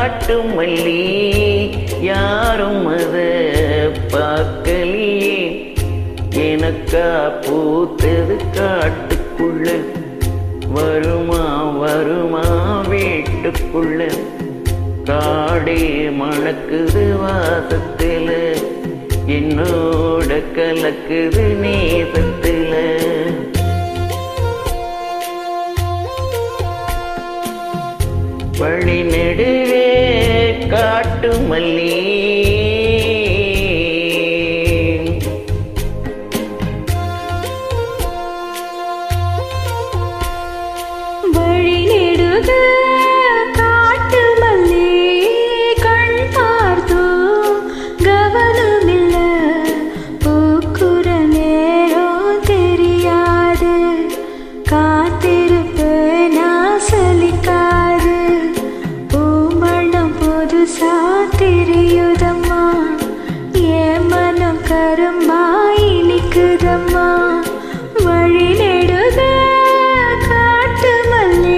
காட்டு மல்லி யாரும் அத பார்க்கலியே. எனக்கா பூத்தது காட்டுக்குள்ள, வருமா வருமா வீட்டுக்குள்ள. காடே மணக்குது வாசத்துல, என்னோட கலக்குது நேசத்துல. வழி நெடுவே காட்டு மல்லி வழி நெடுக காட்டு மல்லி கண் பார்த்தோ கவனமில்ல. பூக்குற நேரம் தெரியாது, காத்திருப்பேன் நான் சலிக்காது. பூமணம் புதுசா தெரியுதம்மா, என் மனம் கரும்பாய் இனிக்குதம்மா. வழி நெடுக காட்டு மல்லி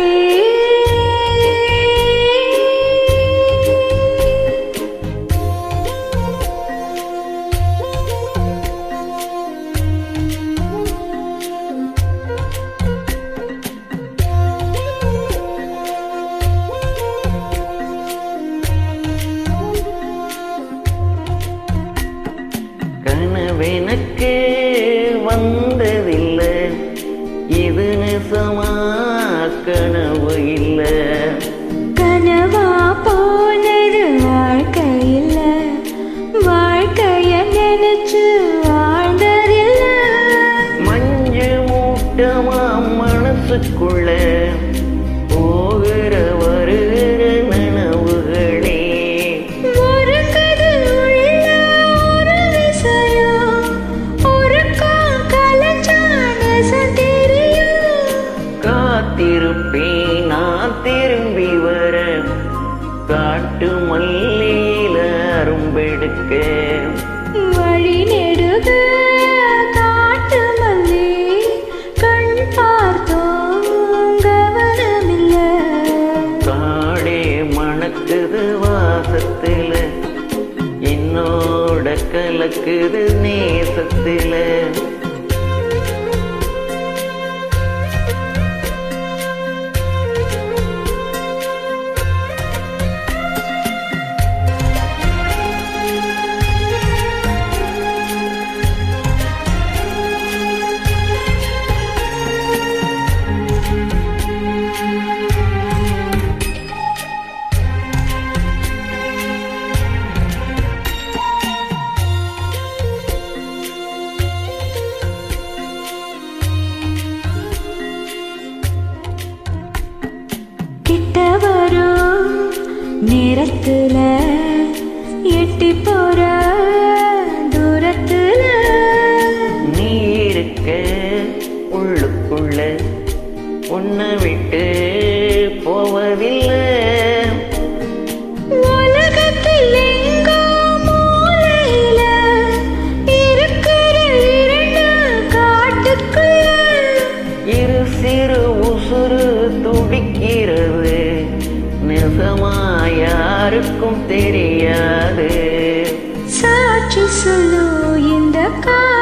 கனவெனக்கு வந்ததில்லை, இது நிசமா கனவு இல்லை. கனவா போனது வாழ்க்கையில, வாழ்க்கைய நினைச்சு வாழ்ந்ததில்ல. மஞ்சு மூட்டமா மனசுக்குள்ள போகிற வருகிற நனவுகளே. ஒரு கதில் உள்ள ஒரு விஷயம், ஒரு கலஞ்சான தெரியும். காத்திருப்பேன் நான் திரும்பி வர, காட்டு மல்லியில அரும்பெடுக்க. வழி நெடுக காட்டு மல்லி கண் பார்த்தோம் கவனமில்ல. காடே மணக்குது வாசத்துல, என்னோட கலக்குது நேசத்துல. கிட்ட வரும் நேரத்துல, எட்டி போற தூரத்துல. நீ இருக்க உள்ளுக்குள்ள, உன்னை விட்டு போவதில்லை. உலகத்தில் எங்கோ மூலையில இருக்கிற இரண்டு காட்டுக்குள்ள, இரு சிறு உசுறு துடிக்கிறது, நிஜமா யாருக்கும் தெரியாது. சாட்சி சொல்லு இந்த